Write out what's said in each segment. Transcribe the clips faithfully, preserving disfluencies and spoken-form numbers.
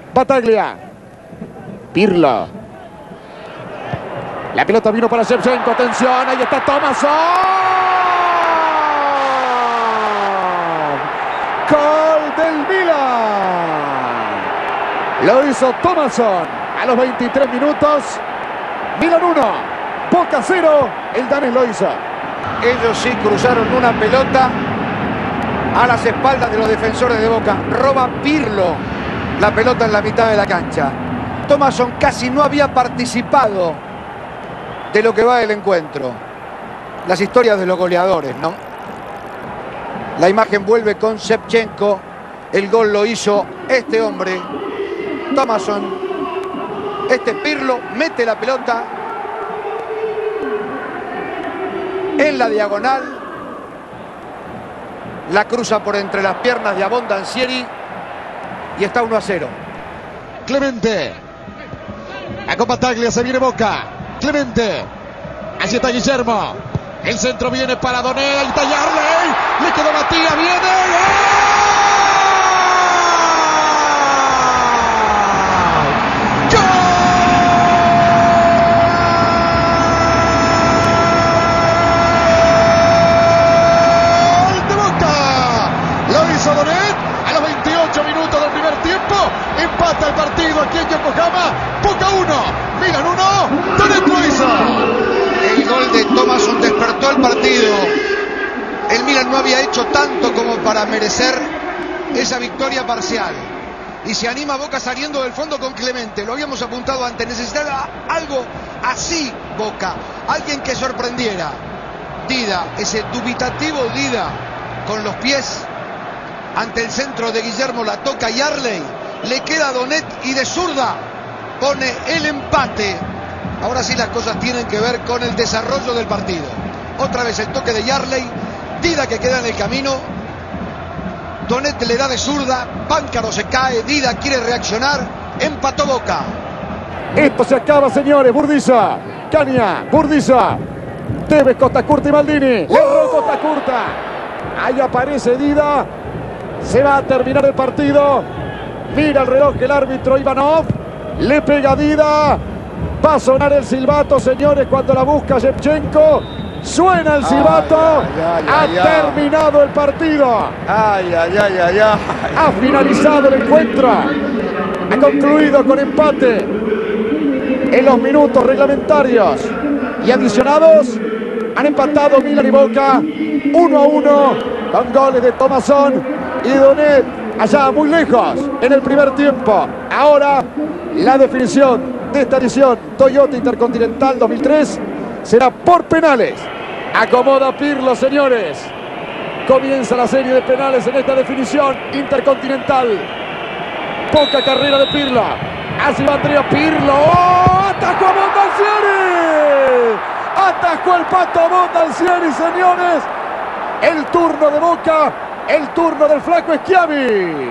Battaglia. Pirlo. La pelota vino para Shevchenko. Atención, ahí está Thomasson. Gol del Milan. Lo hizo Thomasson a los veintitrés minutos. Milan uno, Boca cero. El danés lo hizo. Ellos sí cruzaron una pelota a las espaldas de los defensores de Boca. Roba Pirlo la pelota en la mitad de la cancha. Thomasson casi no había participado de lo que va del encuentro. Las historias de los goleadores, ¿no? La imagen vuelve con Shevchenko. El gol lo hizo este hombre, Thomasson. Este Pirlo mete la pelota en la diagonal. La cruza por entre las piernas de Abondanzieri y está uno a cero. Clemente. A con Battaglia, se viene Boca. Clemente. Allí está Guillermo. El centro viene para Doné. Ahí está Yarley. Le quedó Matías. Viene. ¡Gol! ¡Gol de Boca! Lo hizo Doné a los veintiocho minutos del primer tiempo. Empata el partido aquí en Yokohama. Boca uno, Milan uno. Doné lo hizo. El gol de Thomasson despertó el partido. El Milan no había hecho tanto como para merecer esa victoria parcial. Y se anima Boca saliendo del fondo con Clemente. Lo habíamos apuntado antes. Necesitaba algo así Boca. Alguien que sorprendiera. Dida, ese dubitativo Dida con los pies ante el centro de Guillermo. La toca Yarley. Le queda Donet y de zurda pone el empate. Ahora sí las cosas tienen que ver con el desarrollo del partido. Otra vez el toque de Yarley. Dida que queda en el camino. Donet le da de zurda. Páncaro se cae. Dida quiere reaccionar. Empató Boca. Esto se acaba, señores. Burdiza. Caña. Burdiza. Tevez, Costa Curta y Maldini. Le erró Costa Curta. Ahí aparece Dida. Se va a terminar el partido. Mira el reloj el árbitro Ivanov. Le pega a Dida. Va a sonar el silbato, señores, cuando la busca Shevchenko. Suena el silbato. Ay, ay, ay, ha ay, terminado el partido. Ay, ay, ay, ay, ay. Ha finalizado el encuentro. Ha concluido con empate en los minutos reglamentarios y adicionados. Han empatado Milan y Boca uno a uno con goles de Thomasson y Donet allá muy lejos en el primer tiempo. Ahora la definición de esta edición Toyota Intercontinental dos mil tres será por penales. Acomoda Pirlo, señores. Comienza la serie de penales en esta definición intercontinental. Poca carrera de Pirlo. Así va Andrea Pirlo. ¡Oh! ¡Atajó a Abondanzieri! ¡Atajó el pato Abondanzieri, señores! El turno de Boca. El turno del flaco Schiavi.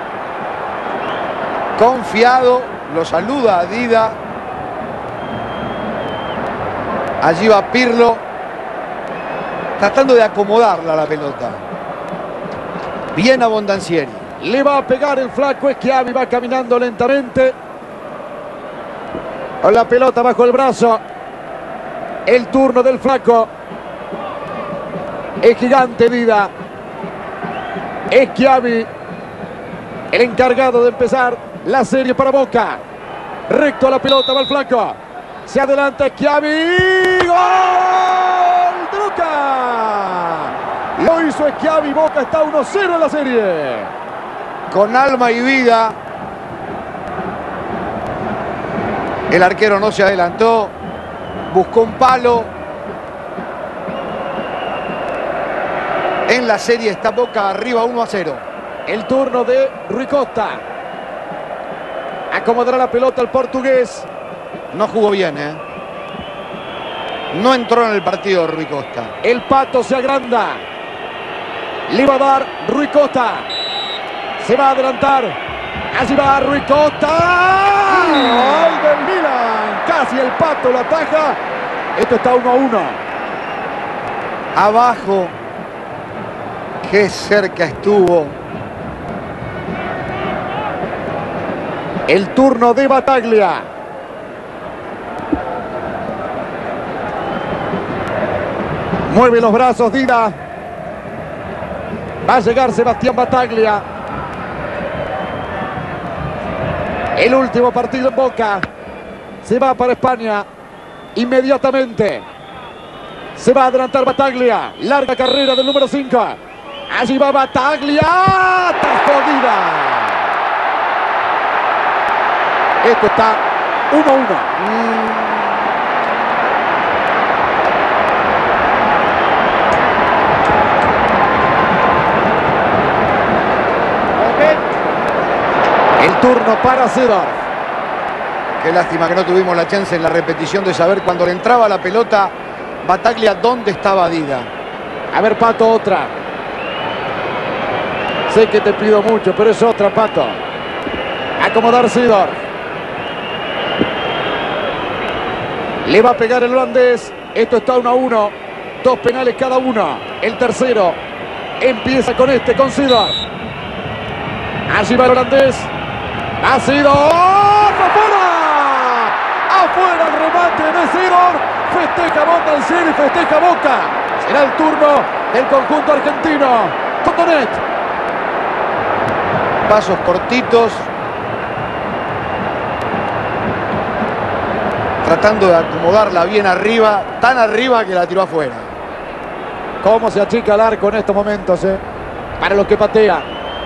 Confiado, lo saluda a Dida. Allí va Pirlo, tratando de acomodarla la pelota. Bien Abondanzieri. Le va a pegar el flaco Schiavi, va caminando lentamente. Con la pelota bajo el brazo. El turno del flaco. Es gigante Dida. Schiavi, el encargado de empezar la serie para Boca. Recto a la pelota va el flaco. Se adelanta Schiavi. ¡Gol de Boca! Lo hizo Schiavi. Boca está uno cero en la serie. Con alma y vida. El arquero no se adelantó. Buscó un palo. En la serie está Boca arriba uno a cero. El turno de Rui Costa. Acomodará la pelota el portugués. No jugó bien, ¿eh? No entró en el partido Rui Costa. El pato se agranda. Le va a dar Rui Costa. Se va a adelantar. Allí va Rui Costa. ¡Gol del Milan! Casi el pato lo ataja. Esto está uno a uno. Abajo. Qué cerca estuvo. El turno de Battaglia. Mueve los brazos Dida. Va a llegar Sebastián Battaglia. El último partido en Boca. Se va para España. Inmediatamente. Se va a adelantar Battaglia. Larga carrera del número cinco. Allí va Battaglia. Atajó Dida. Esto está uno a uno. El turno para Seedorf. Qué lástima que no tuvimos la chance en la repetición de saber cuando le entraba la pelota Battaglia dónde estaba Dida. A ver, Pato, otra. Sé que te pido mucho, pero es otra, Pato. Acomodar Seedorf. Le va a pegar el holandés. Esto está uno a uno. Dos penales cada uno. El tercero empieza con este, con Seedorf. Allí va el holandés. Ha sido afuera. Afuera el remate de Seedorf. Festeja Bondancieri, festeja Boca. Será el turno del conjunto argentino. Cotonet. Pasos cortitos. Tratando de acomodarla bien arriba. Tan arriba que la tiró afuera. Cómo se achica el arco en estos momentos, eh. Para los que patean.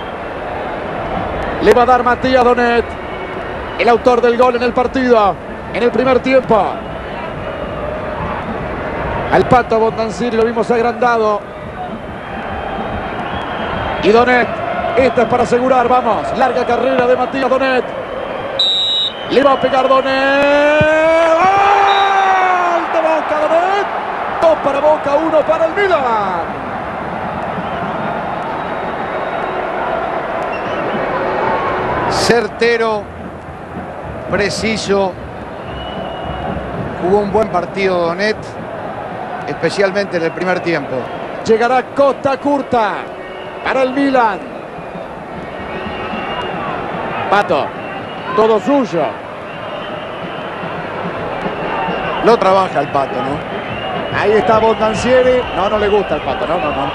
Le va a dar Matías Donet, el autor del gol en el partido, en el primer tiempo. Al Pato Bondancieri lo vimos agrandado. Y Donet, esta es para asegurar, vamos. Larga carrera de Matías Donet. Le va a pegar Donet. ¡Gol de Boca, Donet! Dos para Boca, uno para el Milan. Certero, preciso, jugó un buen partido Donet, especialmente en el primer tiempo. Llegará Costa Curta para el Milan. Pato, todo suyo. Lo trabaja el Pato, ¿no? Ahí está Bondancieri. No, no le gusta el Pato, no, no, no.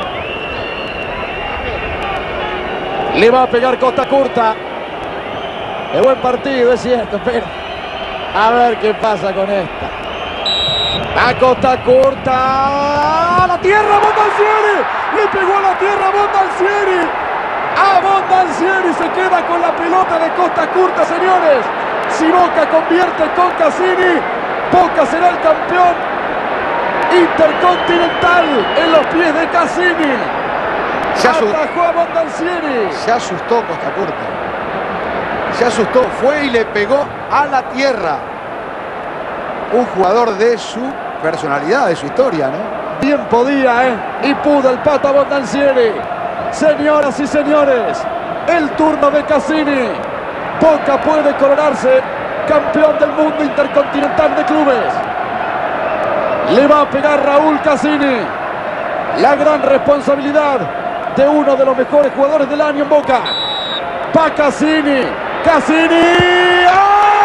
Le va a pegar Costa Curta. De buen partido, es cierto, pero a ver qué pasa con esta. A Costa Curta. A la tierra Bondancieri. Le pegó a la tierra Bondancieri. A Bondancieri se queda con la pelota de Costa Curta, señores. Si Boca convierte con Cassini, Boca será el campeón intercontinental en los pies de Cassini. Se atajó a Bondancieri. Se asustó Costa Curta. Se asustó, fue y le pegó a la tierra. Un jugador de su personalidad, de su historia, ¿no? Bien podía, ¿eh? Y pudo el Pato Bondancieri. Señoras y señores, el turno de Cassini. Boca puede coronarse campeón del mundo intercontinental de clubes. Le va a pegar Raúl Cassini. La gran responsabilidad de uno de los mejores jugadores del año en Boca. Pa' Cassini. Cassini. ¡Gol!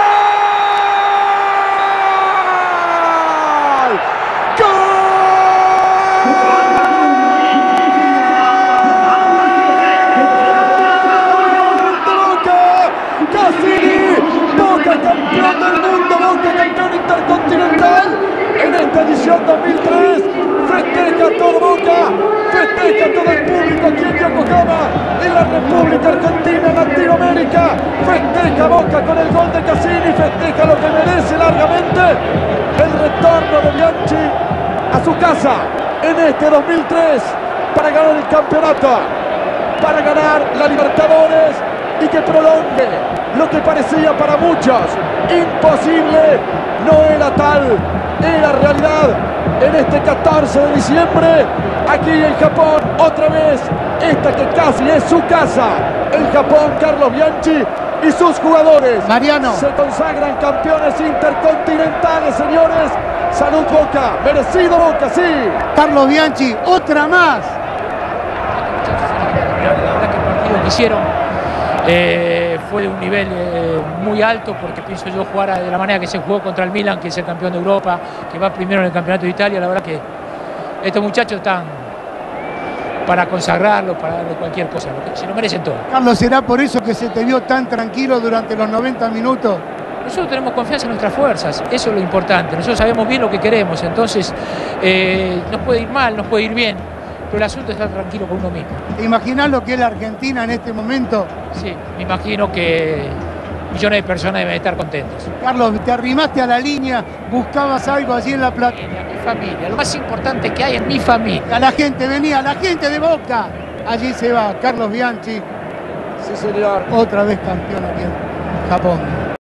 Cassini, Boca campeón del mundo, Boca campeón intercontinental en esta edición dos mil tres. Festeja todo Boca, festeja todo el público aquí en Yokohama, en la República Argentina, en Latinoamérica. Festeja Boca con el gol de Cassini, festeja lo que merece largamente el retorno de Bianchi a su casa en este dos mil tres para ganar el campeonato, para ganar la Libertadores y que prolongue lo que parecía para muchos imposible. No era tal, era realidad en este catorce de diciembre aquí en Japón. Otra vez esta que casi es su casa, el Japón. Carlos Bianchi y sus jugadores Mariano se consagran campeones intercontinentales, señores. Salud Boca, merecido Boca, sí. Carlos Bianchi, otra más. La verdad que el partido que hicieron eh, fue de un nivel eh, muy alto, porque pienso yo jugar de la manera que se jugó contra el Milan, que es el campeón de Europa, que va primero en el campeonato de Italia. La verdad que estos muchachos están para consagrarlo, para darle cualquier cosa, se lo merecen todo. Carlos, ¿será por eso que se te vio tan tranquilo durante los noventa minutos? Nosotros tenemos confianza en nuestras fuerzas, eso es lo importante. Nosotros sabemos bien lo que queremos, entonces eh, nos puede ir mal, nos puede ir bien, pero el asunto es estar tranquilo con uno mismo. ¿Te imaginás lo que es la Argentina en este momento? Sí, me imagino que millones de personas deben estar contentos. Carlos, te arrimaste a la línea, buscabas algo allí en la plata. Mi familia, lo más importante que hay es mi familia. A la gente venía, la gente de Boca. Allí se va Carlos Bianchi, Sí, señor. otra vez campeón aquí en Japón.